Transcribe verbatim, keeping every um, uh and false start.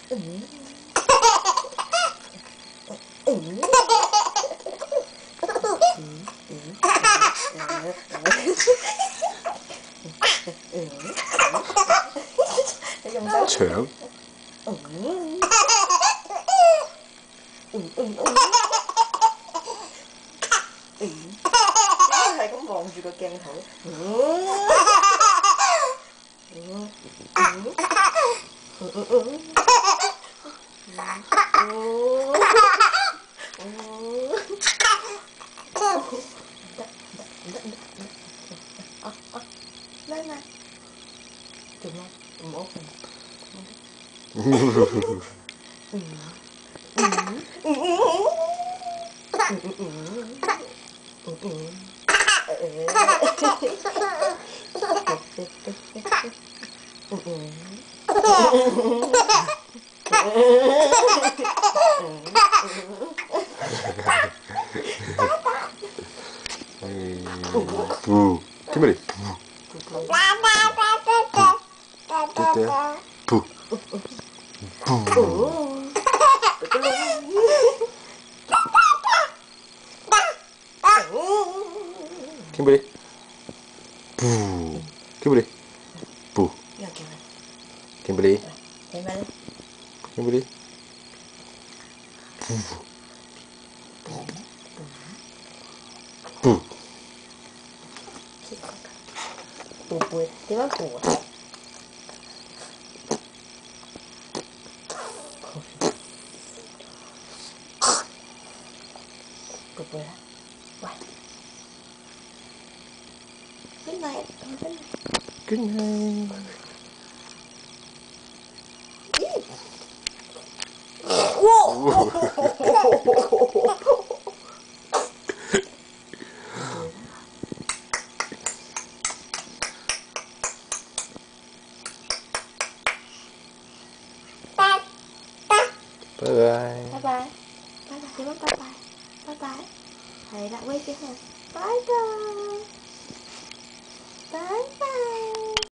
嗯嗯。 長。 嗯嗯嗯嗯。嗯。係咁望住個鏡頭。嗯。嗯嗯嗯嗯嗯。啊啊！奶奶，做咩？唔好瞓。嗯嗯嗯嗯嗯嗯嗯。 Boo. Kimberly. Boo. Kimberly. Boo. Kimberly. Boo. Kimberly. Kimberly. Boo. ปูปู點樣ปู啊？ปูปู啦，喂，good night，good night。 Good night. 哇！ 拜拜。 拜拜，拜拜，點樣拜拜？拜拜，係啦，威啲下，拜拜，拜拜。